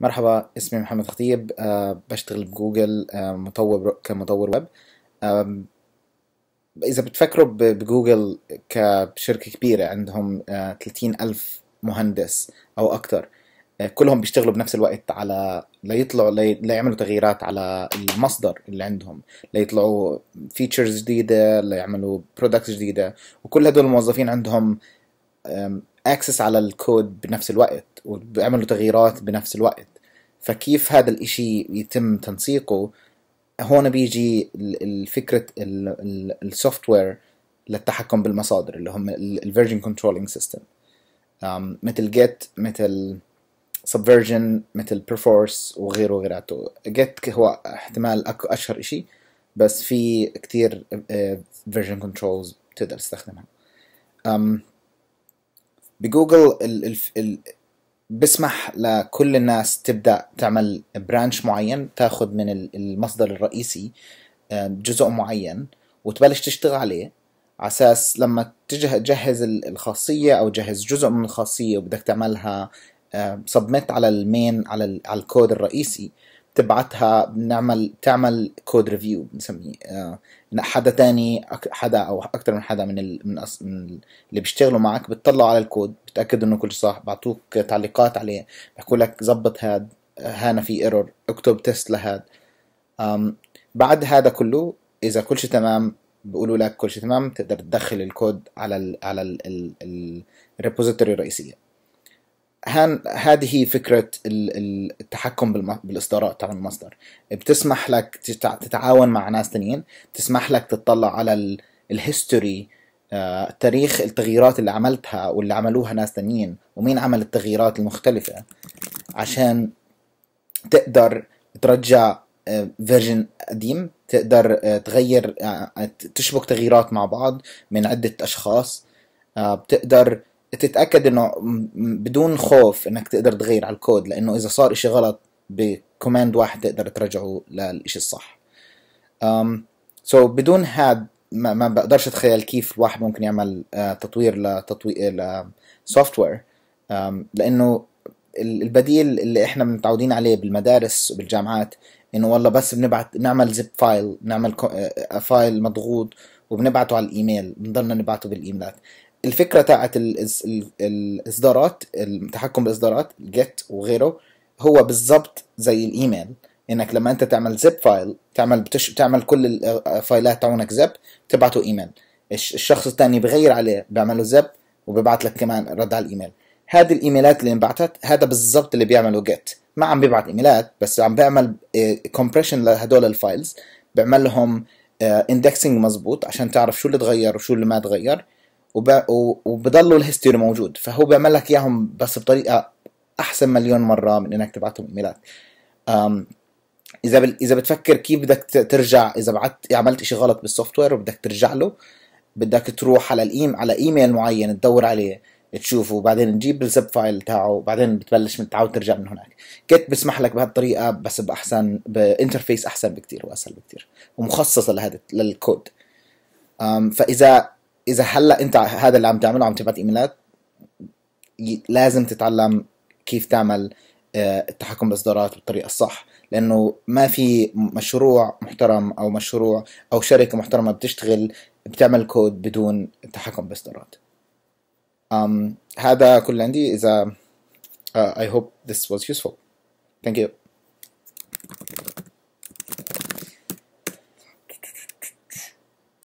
مرحبا، اسمي محمد خطيب. بشتغل بجوجل، كمطور ويب. آم، إذا بتفكروا بجوجل كشركة كبيرة عندهم 30,000 مهندس أو أكتر. كلهم بيشتغلوا بنفس الوقت على ليطلعوا ليعملوا تغييرات على المصدر اللي عندهم، ليطلعوا فيتشرز جديدة، ليعملوا برودكتس جديدة. وكل هدول الموظفين عندهم اكسس على الكود بنفس الوقت، وبيعملوا تغييرات بنفس الوقت. فكيف هذا الاشي يتم تنسيقه؟ هون بيجي الفكرة السوفت وير للتحكم بالمصادر اللي هم الفيرجن كنترولينج سيستم، مثل جيت، مثل سبفيرجن، مثل بيرفورس وغيره وغيراته. جيت هو احتمال اشهر اشي، بس في كتير فيرجن كنترولز تقدر تستخدمها. بجوجل بسمح لكل الناس تبدأ تعمل برانش معين، تاخد من المصدر الرئيسي جزء معين وتبلش تشتغل عليه، على أساس لما تجهز الخاصية أو تجهز جزء من الخاصية وبدك تعملها سبميت على المين، على الكود الرئيسي، تبعتها. تعمل كود ريفيو بنسميه. حدا تاني، حدا او اكتر من حدا من اللي بيشتغلوا معك بتطلعوا على الكود، بتاكد انه كل صح، بعطوك تعليقات عليه، بحكوا لك زبط هاد، هانا في ايرور، اكتب تيست لهاد. أم، بعد هذا كله، اذا كل شيء تمام، بيقولوا لك كل شيء تمام، تقدر تدخل الكود على الريبوزيتوري الرئيسية. هذه هي فكرة التحكم بالإصدارات تبع المصدر. بتسمح لك تتعاون مع ناس تانيين، بتسمح لك تطلع على الهيستوري، تاريخ التغييرات اللي عملتها واللي عملوها ناس تانيين، ومين عمل التغييرات المختلفة، عشان تقدر ترجع فيرجن قديم، تقدر تغير، تشبك تغييرات مع بعض من عدة أشخاص. بتقدر تتأكد انه بدون خوف انك تقدر تغير على الكود، لانه اذا صار اشي غلط بكوماند واحد تقدر ترجعه للاشي الصح. سو بدون هاد ما بقدرش اتخيل كيف الواحد ممكن يعمل تطوير لسوفت وير. لانه البديل اللي احنا متعودين عليه بالمدارس وبالجامعات، انه والله بس نعمل زب فايل، نعمل فايل مضغوط وبنبعته على الايميل، بنضلنا نبعته بالايميلات. الفكرة تاعت الإصدارات، التحكم بالإصدارات، جيت وغيره، هو بالضبط زي الإيميل. إنك لما أنت تعمل زب فايل، تعمل كل الفايلات تاعونك زب، تبعته إيميل. الشخص الثاني بغير عليه، بيعمله زب، وبيبعت لك كمان رد على الإيميل. هذه الإيميلات اللي انبعتت، هذا بالضبط اللي بيعمله جيت. ما عم بيبعت إيميلات بس، عم بيعمل كومبريشن لهدول الفايلز، بيعمل لهم اندكسنج مظبوط عشان تعرف شو اللي تغير وشو اللي ما تغير، وبضلوا الهيستوري موجود. فهو بيعمل لك اياهم بس بطريقه احسن مليون مره من انك تبعتهم ايميلات. اذا بتفكر كيف بدك ترجع، اذا عملت اشي غلط بالسوفت وير وبدك ترجع له، بدك تروح على ايميل معين، تدور عليه، تشوفه، وبعدين تجيب الزب فايل تاعه، وبعدين بتبلش تعاود ترجع من هناك. كيت بسمح لك بهالطريقه، بس بانترفيس احسن بكتير واسهل بكتير، ومخصصه لهذا للكود. فاذا هلا انت هذا اللي عم تعمله، عم تبعت ايميلات، لازم تتعلم كيف تعمل التحكم بالاصدارات بالطريقه الصح، لانه ما في مشروع محترم او مشروع او شركه محترمه بتعمل كود بدون التحكم بالاصدارات. هذا كل عندي. اذا I hope this was useful. Thank you.